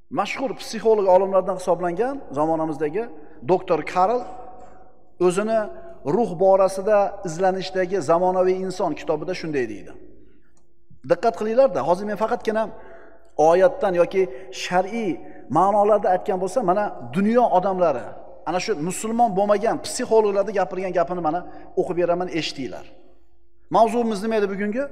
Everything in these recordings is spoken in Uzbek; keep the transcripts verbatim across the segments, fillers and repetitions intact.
Mashhur psixolog olimlardan hisoblangan zamonamizdagi doktor Karl o'zini ruh borasida izlanishdagi zamonaviy inson kitobida shunday deydi. Diqqat qilinglar-da, hozir men faqatgina oyatdan yoki shar'iy ma'nolarda aytgan bo'lsa, mana dunyo odamlari, ana shu musulmon bo'lmagan psixologlarda gapirgan gapini mana o'qib beraman, eshitinglar. Mavzuimiz nima edi bugungi?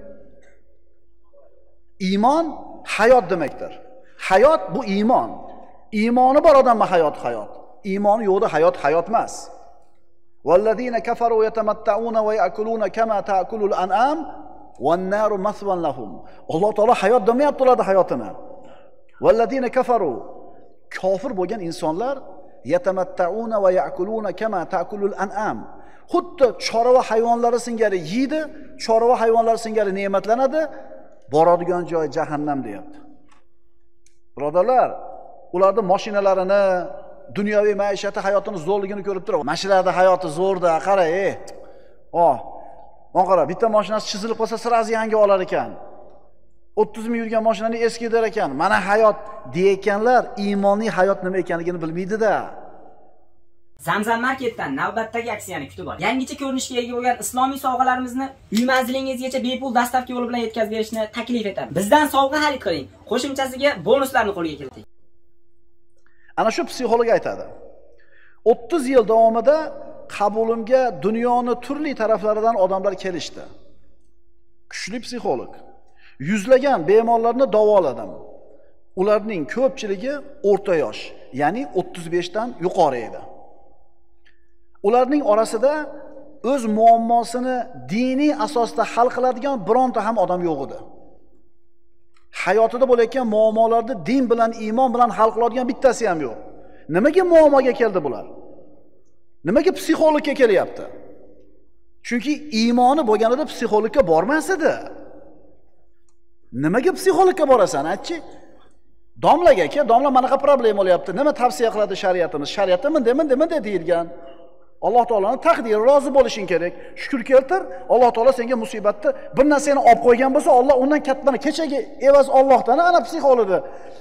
Iymon hayot demakdir. Hayot bu iymon. Iymoni bor odamma hayot hayot. Iymoni yo'qda hayot hayot emas. Vallazina kafaru yatamatta'una va ya'kuluna kama ta'kulul an'am wan-naru mathwan lahum. Alloh taolo hayot demayapti ularning hayotini. Vallazina kafaru, kofir bo'lgan insonlar yatamatta'una va ya'kuluna kama ta'kulul an'am. Xuddi chorva hayvonlari singari yeydi, chorva hayvonlari singari ne'matlanadi, boradigan joy jahannam deyapti. Birodarlar, ularning mashinalarini, dunyoviy maishati hayotini zo'rligini ko'rib turib, mashinada hayoti zo'rda, qara, ey. Oh, mana qara, bitta mashinasi chizilib qolsa, sirasi yangi olar ekan. o'ttiz ming yurgan mashinani eski der ekan. Mana hayot deyotganlar iymonli hayot nima ekanligini bilmaydi-da. Zamzam Marketdan navbatdagi aksiyani kutib oling. Yangicha ko'rinishga ega bo'lgan islomiy sovg'alarimizni uy manzilingizgacha bepul dastavka yo'li bilan yetkazib berishni taklif etamiz. Bizdan sovg'a xarid qiling. Qo'shimchasiga bonuslarni qo'lga kiriting. Ana shu psixolog aytadi. o'ttiz yil davomida qabulimga dunyoning turli taraflaridan odamlar kelishdi. Kuchli psixolog. Yuzlagan bemorlarni davoladim. Ularning ko'pchiligi o'rta yosh, ya'ni o'ttiz besh dan yuqori edi. Ularning orasida o'z muammosini diniy asosda hal qiladigan bironta ham odam yo'q edi. Hayotida bo'layotgan muammolarni din bilan, iymon bilan hal qiladigan bittasi ham yo'q. Nimaga muammoga keldi bular? Nimaga psixologga kelyapti? Chunki iymoni bo'lganida psixologga bormas edi. Nimaga psixologga borasan, aytchi? Domlaga aka, domla manaqa problem bo'lyapti. Nima tavsiya qiladi shariatimiz? Shariatda bunday, bunday, bunday deyilgan. Alloh taolaning taqdiri, rozi bo'lishing kerak. Shukr keltir, Alloh taolo senga musibatni bir narsani olib qo'ygan bo'lsa, Alloh undan kattani kechagi evaz Allohdan ana psixologda.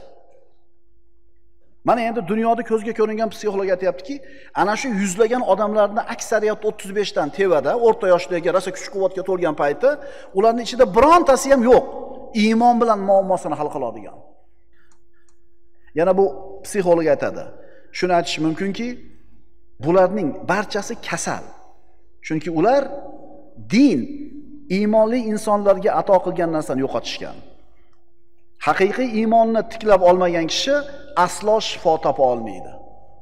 Mana endi dunyoda ko'zga ko'ringan psixolog aytayaptiki, ana shu yuzlagan odamlarning aksariyati o'ttiz besh dan tevada, o'rta yoshdagi, rosa kuch-quvvatga to'lgan payti, ularning ichida birontasi ham yo'q. Iymon bilan muammosini hal qiladigan. Yana bu psixolog aytadi. Shuni aytish mumkinki, bularning barchasi kasal. Chunki ular din, iymonli insonlarga ato qilgan narsani yo'qotishgan. Haqiqiy iymonni tiklab olmagan kishi aslo shifo topa olmaydi.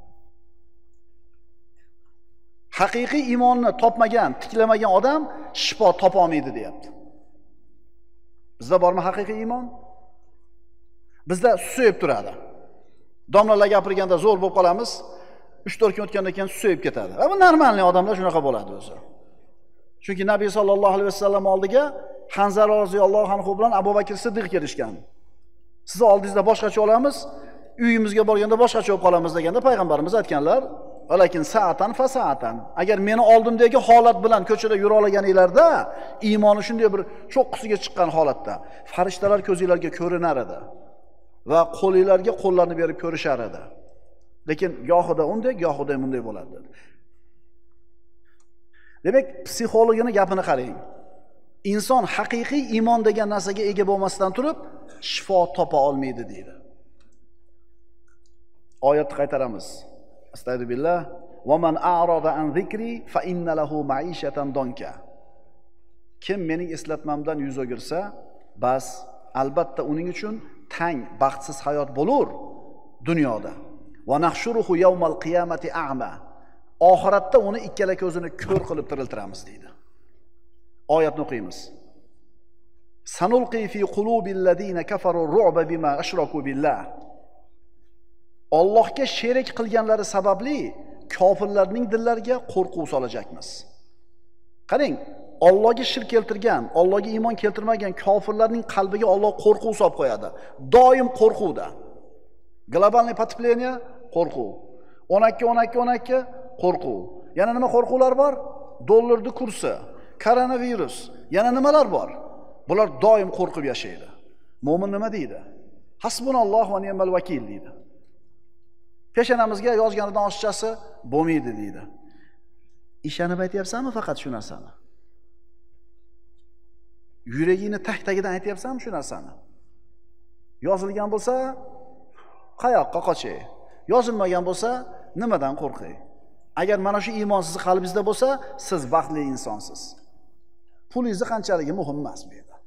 Haqiqiy iymonni topmagan, tiklamagan odam shifo topa olmaydi deyapti. Bizda bormi haqiqiy iymon? Bizda susayib turadi. Domlalar gapirganda zo'r bo'lib qolamiz. uch to'rt kun o'tgandan keyin susayib ketadi. Va bu normalniy odamlar shunaqa bo'ladi o'zi. Chunki Nabiy sallallohu alayhi vasallam oldiga Hanzala roziyallohu anhu bilan Abu Bakr Siddiq kelishgan. Siz oldingizda boshqacha olamiz, uyimizga borganda boshqacha bo'lib qolamiz deganda payg'ambarimiz aytganlar, "Valakin sa'atan fa sa'atan." Agar meni oldimdagi holat bilan ko'chada yura olganinglarda, iymoni shunday bir cho'qqisiga chiqqan holatda, farishtalar ko'zingizlarga ko'rinar edi va qo'lingizlarga qo'llarni berib ko'rishar edi. Lekin gohida unday, gohida bunday bo'ladi. Demak, psixologini gapini qarang. Inson haqiqiy iymon degan narsaga ega bo'lmasdan turib, shifo topa olmaydi deydi. Oyatni qaytaramiz. Astagfirullah. Va man a'rada an zikri fa inna lahu ma'ishatan donka. Kim mening eslatmamdan yuz o'girsa, bas albatta uning uchun tang, baxtsiz hayot bo'lur dunyoda. Va nahshuruhu yawmal qiyamati a'ma. Oxiratda uni ikkala ko'zini ko'r qilib tiriltiramiz deydi. Oyatni o'qiymiz. Sanulqi fi qulubil ladina kafaru ru'ba bima ashraku billah. Allohga sherik qilganlari sababli kofirlarning dillariga qo'rquv solajakmiz. Qarang, Allohga shirk keltirgan, Allohga iymon keltirmagan kofirlarning qalbiga Alloh qo'rquv solib qo'yadi. Doim qo'rquvda. Globalniy potrebleniya qo'rquv. o'n ikki o'n ikki o'n ikki qo'rquv. Yana nima qo'rquvlar bor? Dollarning kursi, koronavirus, yana nimalar bor? Bular doim qo'rqib yashaydi. Mo'min nima deydi? Hasbunalloh va ni'mal vakil deydi. Peshanamizga yozganidan oshiqchasi bo'lmaydi deydi. Ishonib aytyapsanmi faqat shu narsani? Yuragingni tag-tagidan aytyapsanmi shu narsani? Yozilgan bo'lsa, qayoqqa qochay? Yozilmagan bo'lsa, nimadan qo'rqay? Agar mana shu iymon sizning qalbingizda bo'lsa, siz baxtli insonsiz. Pulingiz qanchaligi muhim emas bu yerda.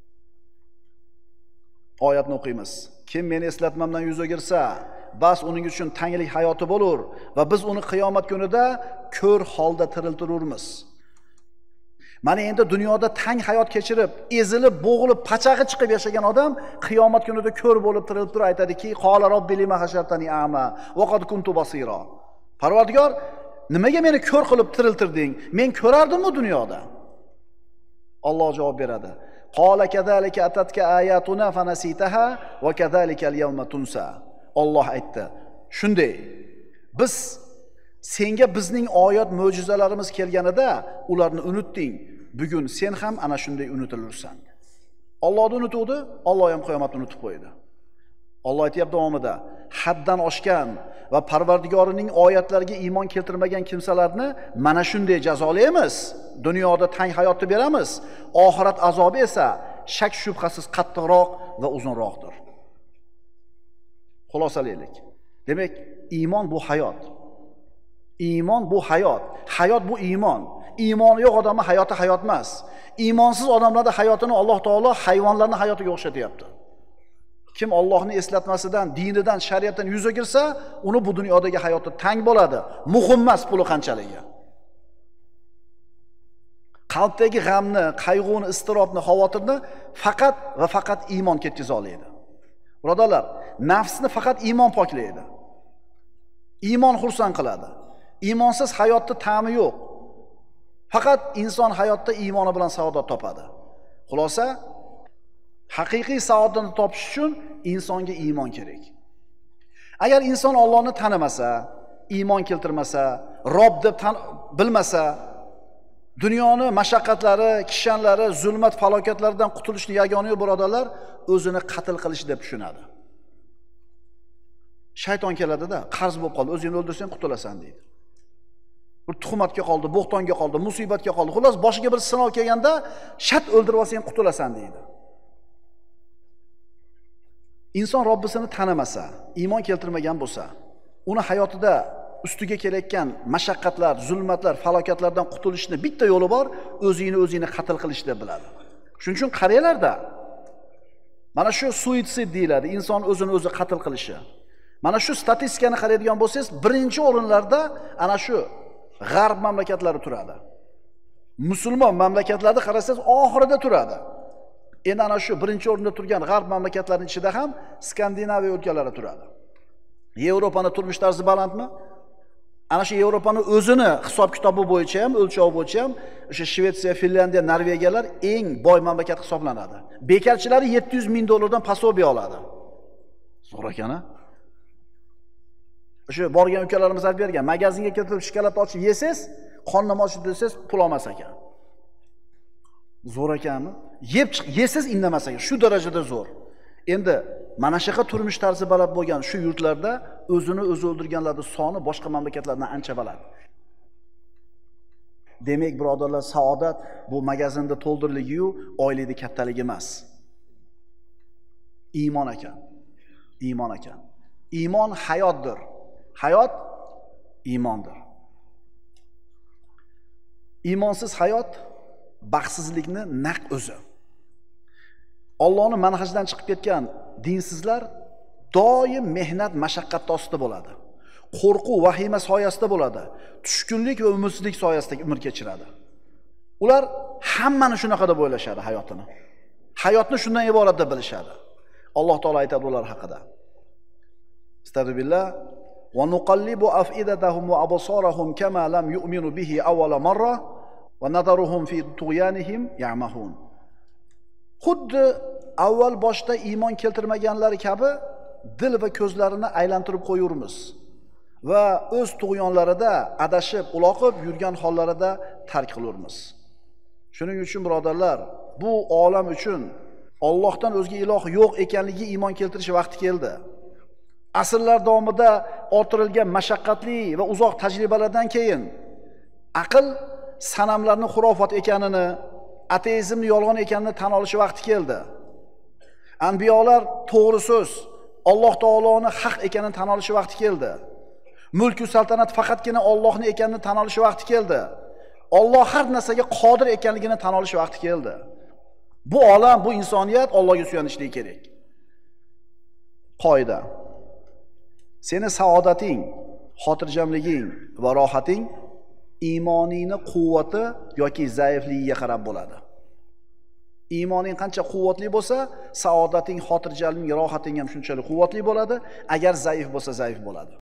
Oyatni o'qiymiz. Kim meni eslatmamdan yuz o'girsa, bas uning uchun tanglik hayoti bo'lar va biz uni qiyomat kunida ko'r holda tiriltirurmiz. Mana endi dunyoda tang hayot kechirib, ezilib, bo'g'ilib, pachag'i chiqib yashagan odam qiyomat kunida ko'r bo'lib tirilib turib aytadiki: "Qola robbi lima hashartani a'ma va qad kuntu basira." Parvardigor, nimaga meni ko'r qilib tiriltirding? Men ko'rardim-ku dunyoda. Alloh javob beradi: "Qola kadalika atatka ayatuna fanasitaha va kadalika al-yawma tunsa." Alloh aytdi: "Shunday. Biz senga bizning oyat mo'jizalarimiz kelganida ularni unutding. Bugun sen ham ana shunday unutilursan." Allohni unutuvdi, Alloh ham qiyomatni unutib qo'ydi. Alloh aytayapti davomida: "Haddan oshgan va Parvardigorining oyatlariga iymon keltirmagan kimsalarni mana shunday jazolaymiz. Dunyoda tang hayotni beramiz. Oxirat azobi esa shak shubhasiz qattiqroq va uzunroqdir." Xulosalaylik. Demak, iymon bu hayot. Iymon bu hayot. Hayot bu iymon. Iymoni yo'q odamning hayoti hayot emas. Iymonsiz odamlarning hayotini Alloh taolo hayvonlarning hayotiga o'xshatyapti. Kim Allohning eslatmasidan, dinidan, shariatdan yuz o'girsa, uni bu dunyodagi hayoti tang bo'ladi. Muhim emas puli qanchaligi. Qalbdagi g'amni, qayg'uni, iztirobni, xavotirni faqat va faqat iymon ketkiza oladi. Birodarlar, nafsni faqat iymon poklaydi. Iymon xursand qiladi. Iymonsiz hayotda ta'mi yo'q. Faqat inson hayotda iymoni bilan saodat topadi. Xulosa, haqiqiy saodatni topish uchun insonga iymon kerak. Agar inson Allohni tanimasa, iymon keltirmasa, Robb deb bilmasa, dunyoni mashaqqatlari, kishanlari, zulmat, falokatlardan qutulishni yagona yo'l birodarlar, o'zini qatl qilish deb tushunadi. Shayton keladida, qarz bo'lib qoldi, o'zingni o'ldirsang qutulasan deydi. Bir tuhmatga qoldi, bo'xtonga qoldi, musibatga qoldi. Xullas, boshiga bir sinov kelganda, shat o'ldirib olsang qutulasan deydi. Inson Robbisini tanimasa, iymon keltirmagan bo'lsa, uni hayotida ustiga kelayotgan mashaqqatlar, zulmatlar, falokatlardan qutulishni bitta yo'li bor, o'zingni o'zingni qatl qilish deb biladi. Shuning uchun qaranglarda, mana shu suitsid deyiladi, inson o'zini o'zi qatl qilishi. Mana shu statistikani qaraydigan bo'lsangiz, birinchi o'rinlarda ana shu g'arb mamlakatlari turadi. Musulmon mamlakatlarda qarasangiz, oxirida turadi. Endi ana shu birinchi o'rinda turgan g'arb mamlakatlarining ichida ham Skandinaviya o'lkalari turadi. Yevropaning turmush tarzi balandmi? Ana shu Yevropaning o'zini hisob-kitobi bo'yicha ham, o'lchovi bo'yicha ham o'sha Shvetsiya, Finlandiya, Norvegiyalar eng boy mamlakat hisoblanadi. Bekarchilari yetti yuz ming dollardan pasobiya oladi. Zo'r ekan-a? O'sha borgan ukalarimiz aytib bergan, magazinga kirib shokolad ochib yesangiz, qonnim ochib desangiz, pul olmas ekan. Zo'r ekanmi? Yeb yesiz indamas ekan. Shu darajada zo'r. Endi mana shunaqa turmush tarzi baland bo'lgan shu yurtlarda o'zini o'zi o'ldirganlarning soni boshqa mamlakatlardan ancha baland. Demak, birodarlar, saodat bu magazinda to'ldiriligi-yu, oylikning kattaligi emas. Iymon ekan. Iymon ekan. Iymon hayotdir. Hayot iymondir. Iymonsiz hayot baxtsizlikni naq o'zi. Allohning manhajidan chiqib ketgan dinsizlar doim mehnat, mashaqqat ostida bo'ladi. Qo'rquv, vahima soyasida bo'ladi. Tushkunlik va umidsizlik soyasida umr kechiradi. Ular hammani shunaqa deb o'ylashadi hayotini. Hayotni shundan iborat deb bilishadi. Alloh taolo aytadi ular haqida. Astagfirullah. Va nuqallibu afidatahum va absarahum kama lam yu'minu bihi awwala marra va nadaruhum fi tughyanihim ya'mahun. Xuddi avval boshda iymon keltirmaganlari kabi dil va ko'zlarini aylantirib qo'yurmiz va o'z tug'yonlarida adashib, uloqib yurgan hollarida tark qilurmiz. Shuning uchun birodarlar, bu olam uchun Allohdan o'zga iloh yo'q ekanligiga iymon keltirish vaqti keldi. Asrlar davomida orttirilgan mashaqqatli va uzoq tajribalardan keyin aql sanamlarning xurofot ekanini, ateizmni yolg'on ekanini tan olish vaqti keldi. Anbiyolar to'g'ri so'z, Alloh taoloning haq ekanini tan olish vaqti keldi. Mulk va saltanat faqatgina Allohning ekanini tan olish vaqti keldi. Alloh har narsaga qodir ekanligini tan olish vaqti keldi. Bu olam, bu insoniyat Allohga suyanishligi kerak. Qoida. Seni saodating, xotirjamliging va rohating iymoningning quvvati yoki zaifligiga qarab bo'ladi. Iymoning qancha quvvatli bo'lsa, saodating, xotirjamlik, rohating ham shunchalik quvvatli bo'ladi. Agar zaif bo'lsa, zaif bo'ladi.